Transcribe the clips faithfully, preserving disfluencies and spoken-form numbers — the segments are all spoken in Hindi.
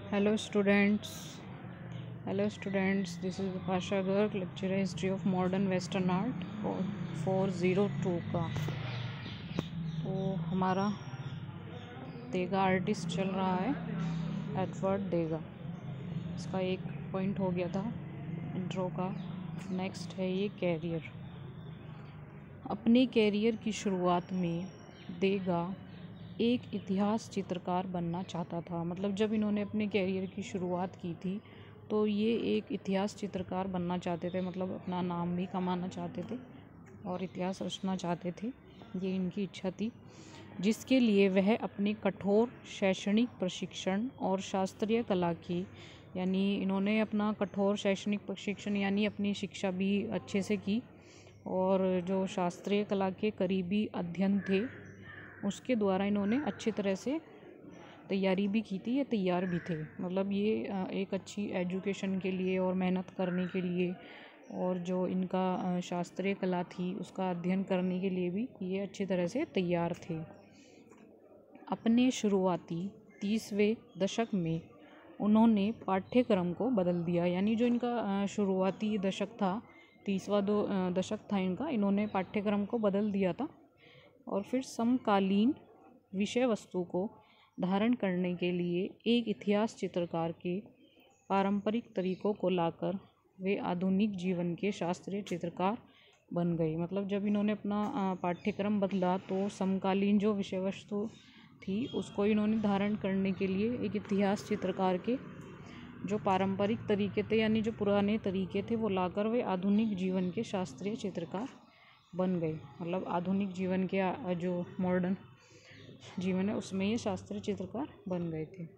Hello students. Hello students. This is Pasha Garg, lecturer history of modern western art for four zero two का। तो हमारा देगा आर्टिस्ट चल रहा है एडवर्ड देगा। इसका एक पॉइंट हो गया था इंट्रो का। नेक्स्ट है ये कैरियर। अपने कैरियर की शुरुआत में देगा एक इतिहास चित्रकार बनना चाहता था। मतलब जब इन्होंने अपने कैरियर की शुरुआत की थी तो ये एक इतिहास चित्रकार बनना चाहते थे। मतलब अपना नाम भी कमाना चाहते थे और इतिहास रचना चाहते थे, ये इनकी इच्छा थी, जिसके लिए वह अपने कठोर शैक्षणिक प्रशिक्षण और शास्त्रीय कला की, यानी इन्होंने अपना कठोर शैक्षणिक प्रशिक्षण यानी अपनी शिक्षा भी अच्छे से की और जो शास्त्रीय कला के करीबी अध्ययन थे उसके द्वारा इन्होंने अच्छी तरह से तैयारी भी की थी, ये तैयार भी थे। मतलब ये एक अच्छी एजुकेशन के लिए और मेहनत करने के लिए और जो इनका शास्त्रीय कला थी उसका अध्ययन करने के लिए भी ये अच्छी तरह से तैयार थे। अपने शुरुआती तीसवें दशक में उन्होंने पाठ्यक्रम को बदल दिया। यानी जो इनका शुरुआती दशक था, तीसवा दो दशक था इनका, इन्होंने पाठ्यक्रम को बदल दिया था और फिर समकालीन विषय वस्तु को धारण करने के लिए एक इतिहास चित्रकार के पारंपरिक तरीकों को लाकर वे आधुनिक जीवन के शास्त्रीय चित्रकार बन गए। मतलब जब इन्होंने अपना पाठ्यक्रम बदला तो समकालीन जो विषय वस्तु थी उसको इन्होंने धारण करने के लिए एक इतिहास चित्रकार के जो पारंपरिक तरीके थे यानी जो पुराने तरीके थे वो लाकर वे आधुनिक जीवन के शास्त्रीय चित्रकार बन गए। मतलब आधुनिक जीवन के जो मॉडर्न जीवन है उसमें ये शास्त्रीय चित्रकार बन गए थे।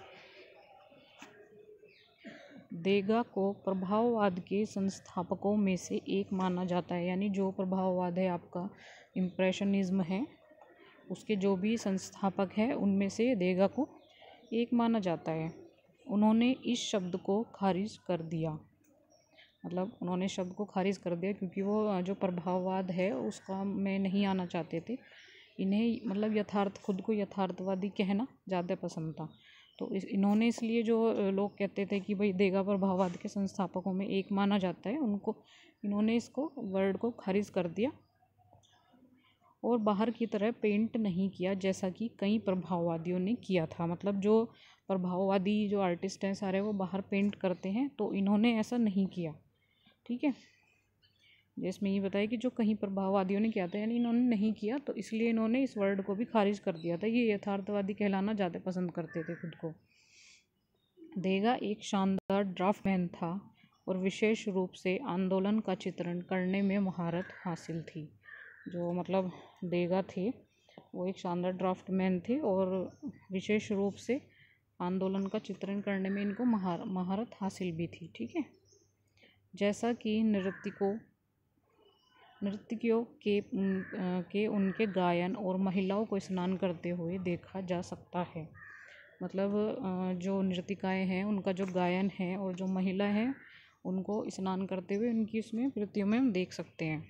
देगा को प्रभाववाद के संस्थापकों में से एक माना जाता है। यानी जो प्रभाववाद है आपका इम्प्रेशनिज्म है उसके जो भी संस्थापक हैं उनमें से देगा को एक माना जाता है। उन्होंने इस शब्द को खारिज कर दिया। मतलब उन्होंने शब्द को खारिज कर दिया क्योंकि वो जो प्रभाववाद है उसका में नहीं आना चाहते थे। इन्हें मतलब यथार्थ खुद को यथार्थवादी कहना ज़्यादा पसंद था। तो इस इन्होंने इसलिए जो लोग कहते थे कि भाई देगा प्रभाववाद के संस्थापकों में एक माना जाता है, उनको इन्होंने इसको वर्ड को खारिज कर दिया और बाहर की तरह पेंट नहीं किया जैसा कि कई प्रभाववादियों ने किया था। मतलब जो प्रभाववादी जो आर्टिस्ट हैं सारे वो बाहर पेंट करते हैं, तो इन्होंने ऐसा नहीं किया। ठीक है, जिसमें ये बताया कि जो कहीं प्रभाववादियों ने किया था यानी इन्होंने नहीं किया, तो इसलिए इन्होंने इस वर्ड को भी खारिज कर दिया था। ये यथार्थवादी कहलाना ज़्यादा पसंद करते थे खुद को। देगा एक शानदार ड्राफ्टमैन था और विशेष रूप से आंदोलन का चित्रण करने में महारत हासिल थी। जो मतलब देगा थे वो एक शानदार ड्राफ्टमैन थे और विशेष रूप से आंदोलन का चित्रण करने में इनको महार महारत हासिल भी थी। ठीक है, जैसा कि नर्तकों नर्तकियों के के उनके गायन और महिलाओं को स्नान करते हुए देखा जा सकता है। मतलब जो नर्तिकाएं हैं उनका जो गायन है और जो महिला हैं उनको स्नान करते हुए उनकी इसमें कृतियों में हम देख सकते हैं।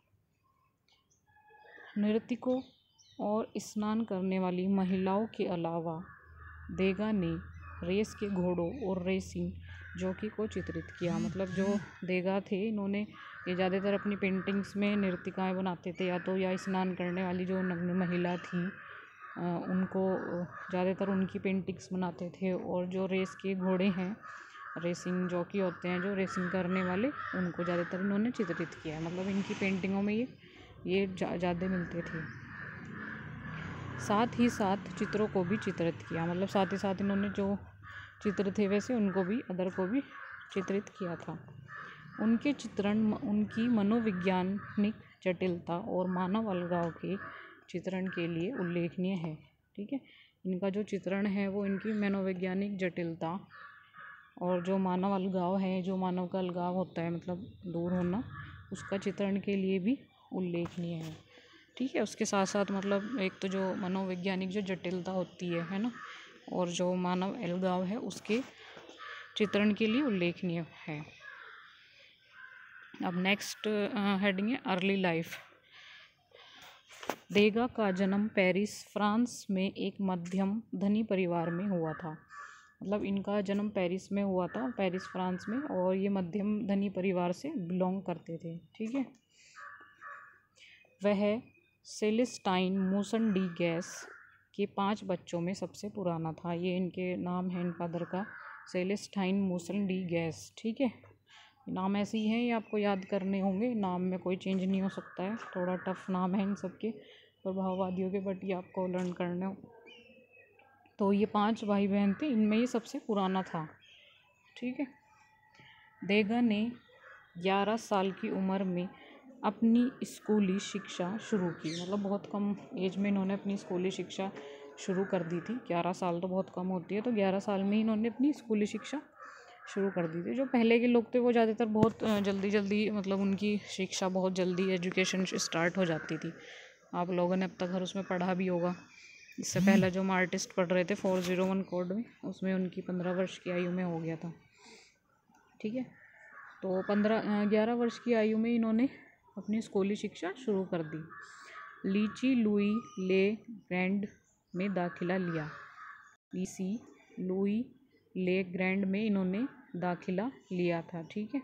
नर्तकों और स्नान करने वाली महिलाओं के अलावा देगा ने रेस के घोड़ों और रेसिंग जॉकी को चित्रित किया। मतलब जो देगा थे इन्होंने ये ज़्यादातर अपनी पेंटिंग्स में नर्तिकाएं बनाते थे, या तो या स्नान करने वाली जो नग्न महिला थी उनको ज़्यादातर उनकी पेंटिंग्स बनाते थे। और जो रेस के घोड़े हैं, रेसिंग जॉकी होते हैं जो रेसिंग करने वाले, उनको ज़्यादातर इन्होंने चित्रित किया है। मतलब इनकी पेंटिंगों में ये ये ज़्यादा मिलते थे। साथ ही साथ चित्रों को भी चित्रित किया। मतलब साथ ही साथ इन्होंने जो चित्र थे वैसे उनको भी अदर को भी चित्रित किया था। उनके चित्रण उनकी मनोवैज्ञानिक जटिलता और मानव अलगाव के चित्रण के लिए उल्लेखनीय है। ठीक है, इनका जो चित्रण है वो इनकी मनोवैज्ञानिक जटिलता और जो मानव अलगाव है, जो मानव का अलगाव होता है मतलब दूर होना, उसका चित्रण के लिए भी उल्लेखनीय है। ठीक है, उसके साथ साथ मतलब एक तो जो मनोवैज्ञानिक जो जटिलता होती है है ना, और जो मानव अलगाव है उसके चित्रण के लिए उल्लेखनीय है। अब नेक्स्ट हेडिंग है अर्ली लाइफ। देगा का जन्म पेरिस, फ्रांस में एक मध्यम धनी परिवार में हुआ था। मतलब इनका जन्म पेरिस में हुआ था, पेरिस फ्रांस में, और ये मध्यम धनी परिवार से बिलोंग करते थे। ठीक है। वह सेलेस्टाइन मूसन डी गैस के पांच बच्चों में सबसे पुराना था। ये इनके नाम है, इन फादर का सेलेस्टाइन मूसन डी गैस। ठीक है। नाम ऐसे ही हैं, ये आपको याद करने होंगे, नाम में कोई चेंज नहीं हो सकता है। थोड़ा टफ नाम है इन सब के प्रभाववादियों के, बट ये आपको लर्न करने हो। तो ये पांच भाई बहन थे, इनमें ये सबसे पुराना था। ठीक है। देगा ने ग्यारह साल की उम्र में अपनी स्कूली शिक्षा शुरू की। मतलब बहुत कम एज में इन्होंने अपनी स्कूली शिक्षा शुरू कर दी थी। ग्यारह साल तो बहुत कम होती है, तो ग्यारह साल में ही इन्होंने अपनी स्कूली शिक्षा शुरू कर दी थी। जो पहले के लोग थे वो ज़्यादातर बहुत जल्दी जल्दी, मतलब उनकी शिक्षा बहुत जल्दी, एजुकेशन स्टार्ट हो जाती थी। आप लोगों ने अब तक हर उसमें पढ़ा भी होगा। इससे पहले जो हम आर्टिस्ट पढ़ रहे थे फोर ज़ीरो वन कोड में, उसमें उनकी पंद्रह वर्ष की आयु में हो गया था। ठीक है। तो पंद्रह ग्यारह वर्ष की आयु में इन्होंने अपनी स्कूली शिक्षा शुरू कर दी। लीची लुई ले ग्रैंड में दाखिला लिया। लीसी लुई ले ग्रैंड में इन्होंने दाखिला लिया था। ठीक है।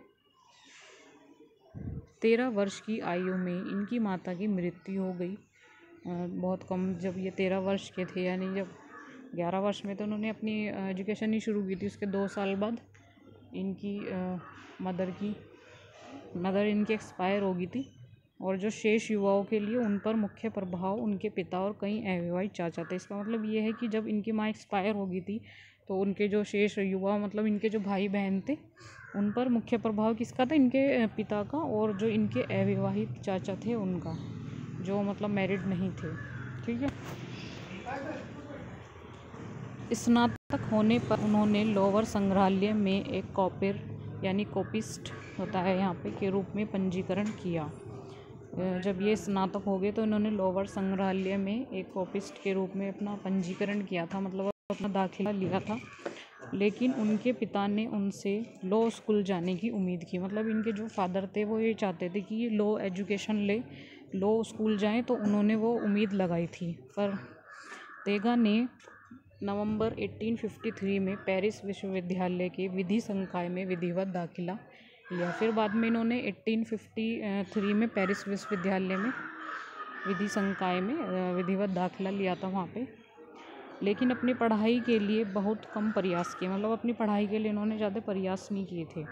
तेरह वर्ष की आयु में इनकी माता की मृत्यु हो गई। बहुत कम, जब ये तेरह वर्ष के थे, यानी जब ग्यारह वर्ष में तो उन्होंने अपनी एजुकेशन ही शुरू की थी, उसके दो साल बाद इनकी मदर की मदर इनकी एक्सपायर हो गई थी। और जो शेष युवाओं के लिए उन पर मुख्य प्रभाव उनके पिता और कई अविवाहित चाचा थे। इसका मतलब ये है कि जब इनकी माँ एक्सपायर हो गई थी तो उनके जो शेष युवा, मतलब इनके जो भाई बहन थे, उन पर मुख्य प्रभाव किसका था? इनके पिता का, और जो इनके अविवाहित चाचा थे उनका, जो मतलब मैरिड नहीं थे। ठीक है। स्नातक होने पर उन्होंने लोअर संग्रहालय में एक कॉपिर यानी कॉपिस्ट होता है यहाँ पे के रूप में पंजीकरण किया। जब ये स्नातक हो गए तो इन्होंने लोअर संग्रहालय में एक कॉपिस्ट के रूप में अपना पंजीकरण किया था, मतलब अपना दाखिला लिया था। लेकिन उनके पिता ने उनसे लॉ स्कूल जाने की उम्मीद की। मतलब इनके जो फादर थे वो ये चाहते थे कि ये लॉ एजुकेशन ले, लॉ स्कूल जाएं, तो उन्होंने वो उम्मीद लगाई थी। पर देगा ने नवंबर अठारह सौ तिरेपन में पेरिस विश्वविद्यालय के विधि संकाय में विधिवत दाखिला लिया। फिर बाद में इन्होंने अठारह सौ तिरेपन में पेरिस विश्वविद्यालय में विधि संकाय में विधिवत दाखिला लिया था वहाँ पे। लेकिन अपनी पढ़ाई के लिए बहुत कम प्रयास किए, मतलब अपनी पढ़ाई के लिए इन्होंने ज़्यादा प्रयास नहीं किए थे।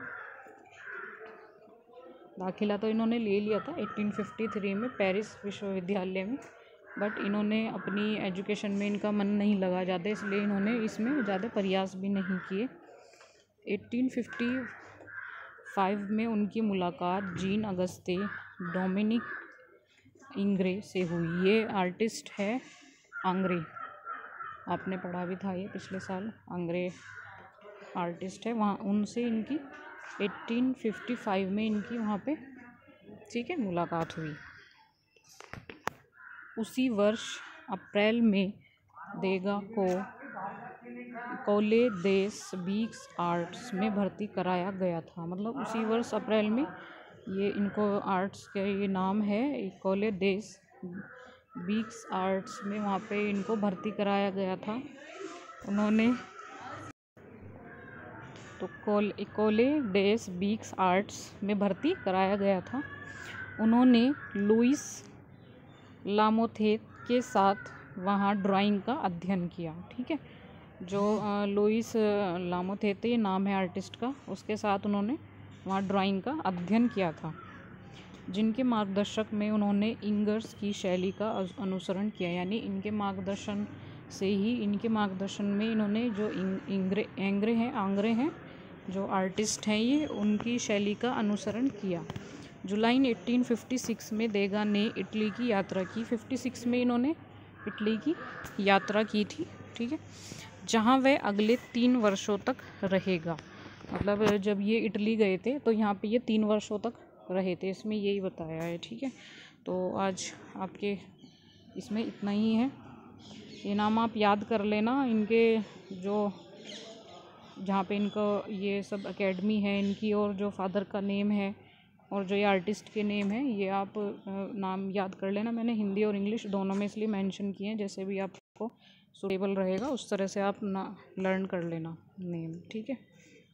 दाखिला तो इन्होंने ले लिया था अठारह सौ तिरेपन में पेरिस विश्वविद्यालय में, बट इन्होंने अपनी एजुकेशन में इनका मन नहीं लगा ज़्यादा, इसलिए इन्होंने इसमें ज़्यादा प्रयास भी नहीं किए। अठारह सौ पचपन में उनकी मुलाकात जीन अगस्ते डोमिनिक इंग्रे से हुई। ये आर्टिस्ट है आंग्रे, आपने पढ़ा भी था ये पिछले साल। आंग्रे आर्टिस्ट है, वहाँ उनसे इनकी अठारह सौ पचपन में इनकी वहाँ पे, ठीक है, मुलाकात हुई। उसी वर्ष अप्रैल में देगा को कोले देस बीक्स आर्ट्स में भर्ती कराया गया था। मतलब उसी वर्ष अप्रैल में ये इनको आर्ट्स के ये नाम है कोले देस बीक्स आर्ट्स में, वहाँ पे इनको भर्ती कराया गया था। उन्होंने तो कोल कोले डेस बीक्स आर्ट्स में भर्ती कराया गया था। उन्होंने लुइस लामोथेत के साथ वहाँ ड्राइंग का अध्ययन किया। ठीक है। जो लुइस लामोथेत ये नाम है आर्टिस्ट का, उसके साथ उन्होंने वहाँ ड्राइंग का अध्ययन किया था, जिनके मार्गदर्शक में उन्होंने इंगर्स की शैली का अनुसरण किया। यानी इनके मार्गदर्शन से ही इनके मार्गदर्शन में इन्होंने जो इंग्रे एंग्रे हैं आंग्रे हैं जो आर्टिस्ट हैं ये, उनकी शैली का अनुसरण किया। जुलाई अठारह सौ छप्पन में देगा ने इटली की यात्रा की। छप्पन में इन्होंने इटली की यात्रा की थी। ठीक है। जहाँ वह अगले तीन वर्षों तक रहेगा। मतलब जब ये इटली गए थे तो यहाँ पे ये तीन वर्षों तक रहे थे, इसमें यही बताया है। ठीक है। तो आज आपके इसमें इतना ही है। ये नाम आप याद कर लेना, इनके जो जहाँ पे इनका ये सब एकेडमी है इनकी, और जो फादर का नेम है और जो ये आर्टिस्ट के नेम है, ये आप नाम याद कर लेना। मैंने हिंदी और इंग्लिश दोनों में इसलिए मेंशन किए हैं, जैसे भी आपको सुटेबल रहेगा उस तरह से आप ना लर्न कर लेना नेम, ठीक है।